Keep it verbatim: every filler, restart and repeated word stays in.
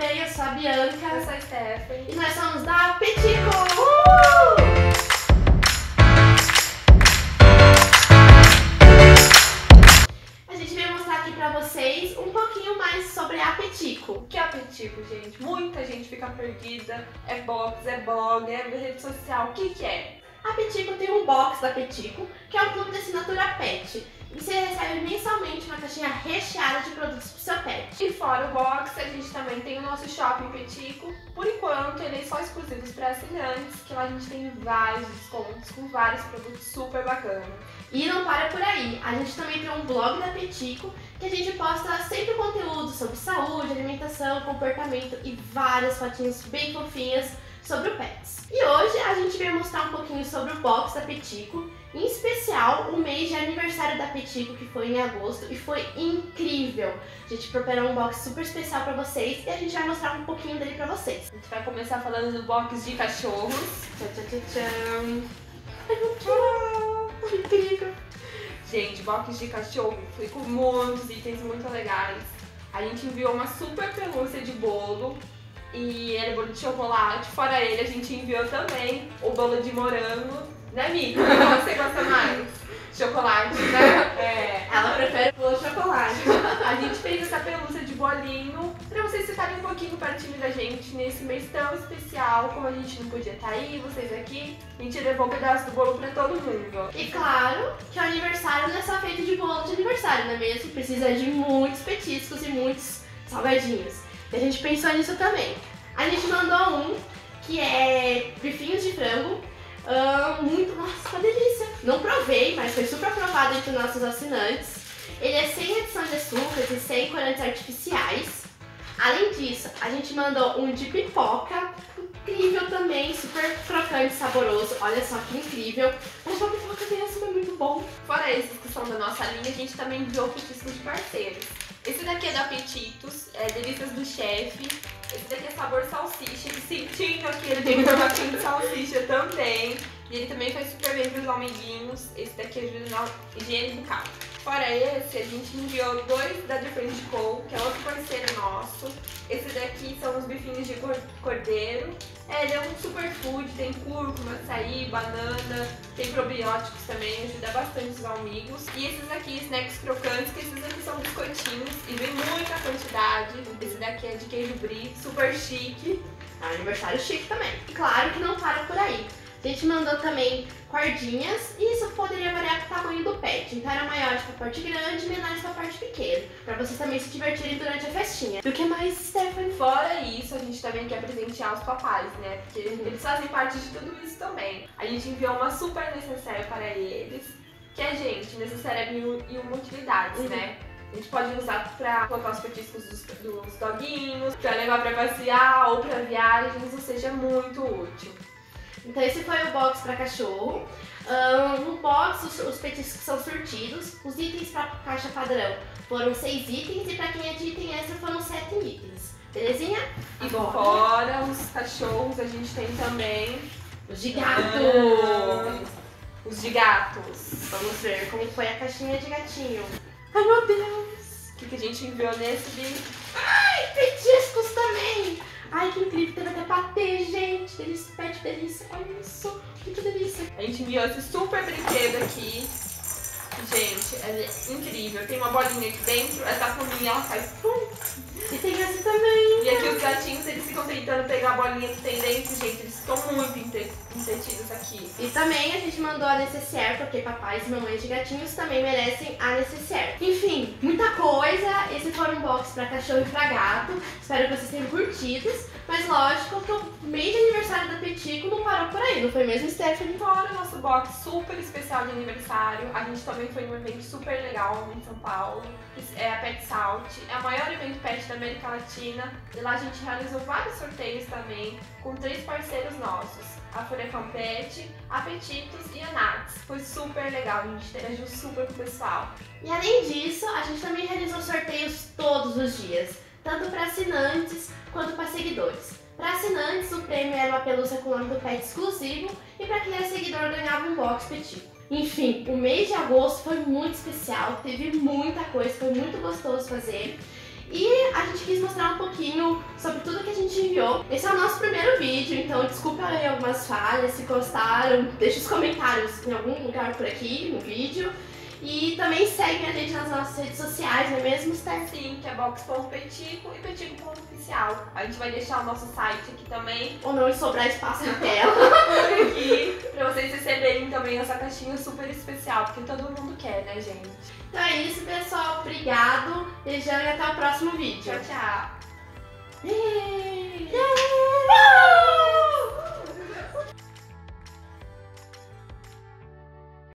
bem? Eu sou a Bianca. Eu sou a Stephanie. E nós somos da Petico! Uh! A gente veio mostrar aqui pra vocês um pouquinho mais sobre a Petico. O que é a Petico, gente? Muita gente fica perdida. É box, é blog, é rede social. O que que é? A Petico tem um box da Petico, que é um clube de assinatura pet. E você recebe mensalmente uma caixinha recheada de produtos pro seu pet. E fora o box, a gente também tem o nosso shopping Petico. Por enquanto, ele é só exclusivo para assinantes, que lá a gente tem vários descontos com vários produtos super bacanas. E não para por aí, a gente também tem um blog da Petico, que a gente posta sempre conteúdo sobre saúde, alimentação, comportamento e várias fotinhas bem fofinhas sobre o pets. E hoje a gente veio mostrar um pouquinho sobre o box da Petico, em especial o mês de aniversário da Petico, que foi em agosto, e foi incrível. A gente preparou um box super especial pra vocês e a gente vai mostrar um pouquinho dele pra vocês. A gente vai começar falando do box de cachorros. Tchau, tchau, tchau, tchau. Ai, meu Deus, que incrível. Gente, box de cachorro foi com muitos itens muito legais. A gente enviou uma super pelúcia de bolo. E era bolo de chocolate. Fora ele, a gente enviou também o bolo de morango. Né, Mica? Qual você gosta mais? Chocolate, né? É, ela prefere bolo de chocolate. A gente fez essa pelúcia de bolinho pra vocês ficarem um pouquinho pertinho da gente nesse mês tão especial. Como a gente não podia estar aí, vocês aqui, a gente levou um pedaço do bolo pra todo mundo. E claro que o aniversário não é só feito de bolo de aniversário, não é mesmo? Precisa de muitos petiscos e muitos salgadinhos. E a gente pensou nisso também. A gente mandou um que é bifinhos de frango. Uh, muito, nossa, uma delícia. Não provei, mas foi super aprovado entre nossos assinantes. Ele é sem adição de açúcares e sem corantes artificiais. Além disso, a gente mandou um de pipoca, incrível também, super crocante e saboroso. Olha só que incrível. Mas uma pipoca dessa é muito bom. Fora esses que são da nossa linha, a gente também enviou petiscos de parceiros. Esse daqui é da Apetitos, é Delícias do Chefe. Esse daqui é sabor salsicha, e sentindo aqui ele tem um formatinho de salsicha também. E ele também faz super bem para os amiguinhos. Esse daqui ajuda na higiene bucal. Fora esse, a gente enviou dois da Different Co, que é outro parceiro nosso. Esse daqui são os bifinhos de cordeiro. É, ele é um superfood, tem cúrcuma, açaí, banana, tem probióticos também, ajuda bastante os amigos. E esses aqui, snacks crocantes, que esses aqui são biscoitinhos e vem muita quantidade. Esse daqui é de queijo brie, super chique. É um aniversário chique também. E claro que não para por aí. A gente mandou também cordinhas e isso poderia variar com o tamanho do pet. Então era maiores para a parte grande e menores para a parte pequena. Para vocês também se divertirem durante a festinha. Do que mais, Stephanie? Fora isso, a gente também quer presentear os papais, né? Porque uhum. eles fazem parte de tudo isso também. A gente enviou uma super necessaire para eles. Que é, gente, necessaire e uma utilidades, uhum. né? A gente pode usar pra colocar os petiscos dos, dos doguinhos, pra levar pra passear ou pra viagens, ou seja, é muito útil. Então esse foi o box para cachorro. Um, no box os, os petiscos são sortidos. Os itens para caixa padrão foram seis itens e para quem é de item extra foram sete itens. Belezinha? E Agora. fora os cachorros a gente tem também os de gato. Ah, os de gatos. Vamos ver como foi a caixinha de gatinho. Ai meu Deus! O que, que a gente enviou nesse de... Ai, petiscos também! Ai, que incrível, teve até patê, gente. Delícia, pet delícia. Olha isso, que delícia. A gente enviou esse super brinquedo aqui. Gente, é incrível. Tem uma bolinha aqui dentro, essa pluminha ela faz pum. E tem esse também. E aqui os gatinhos, eles ficam tentando pegar a bolinha que tem dentro, gente. Eles ficam muito entretidos aqui. E também a gente mandou a necessaire, porque papais e mamães de gatinhos também merecem a necessaire. Enfim, muita coisa. Esse foi um box pra cachorro e pra gato. Espero que vocês tenham curtido. Mas lógico que o mês de aniversário da Petico não parou por aí, não foi mesmo, Stephanie? Fora o nosso box super especial de aniversário, a gente também foi num evento super legal em São Paulo, que é a Pet Salt, é o maior evento pet da América Latina, e lá a gente realizou vários sorteios também, com três parceiros nossos, a Furacão Pet, a Petitos e a Nats. Foi super legal, a gente interagiu super com o pessoal. E além disso, a gente também realizou sorteios todos os dias, tanto para assinantes quanto para seguidores. Para assinantes, o prêmio era uma pelúcia com o nome do pet exclusivo e para quem era seguidor ganhava um box Petico. Enfim, o mês de agosto foi muito especial, teve muita coisa, foi muito gostoso fazer. E a gente gente quis mostrar um pouquinho sobre tudo que a gente enviou. Esse é o nosso primeiro vídeo, então desculpa aí algumas falhas, se gostaram, deixa os comentários em algum lugar por aqui no vídeo. E também seguem a gente nas nossas redes sociais, não é mesmo, Steph? Sim, que é box ponto petico e petico ponto oficial. A gente vai deixar o nosso site aqui também. Ou não sobrar espaço na tela. Por aqui, pra vocês receberem também essa caixinha super especial, porque todo mundo quer, né, gente? Então é isso, pessoal. Obrigado. Beijão e até o próximo vídeo. Tchau, tchau. Yay!